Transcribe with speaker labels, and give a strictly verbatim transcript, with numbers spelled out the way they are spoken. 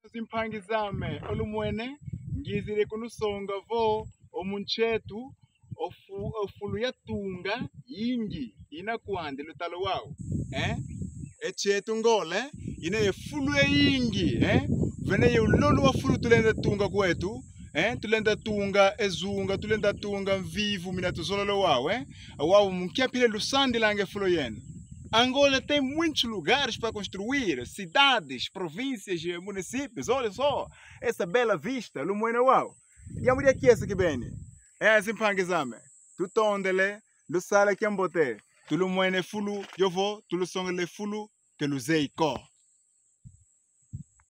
Speaker 1: tuzimpangizame olumwene ngizire kunusonga vo omunchetu ofu, ofulu yatunga yingi inakwande lutalo wao eh echetu ngole ine efulu yingi eh vene yulolo wa fulu tulenda tunga kwetu eh tulenda tunga ezunga tulenda tunga mvivu mina tuzololo wao eh wao munkiapile lusandi lange fulu yenu. Angola tem muitos lugares para construir, cidades, províncias, municípios. Olha só, essa bela vista, Lumoina Uau. E a mulher que é essa que vem? É assim para exame. Tu tondele, lu sala que ambote. Tu Lumoina fulu, eu vou, tu lu songele fulu, que lu zei ko.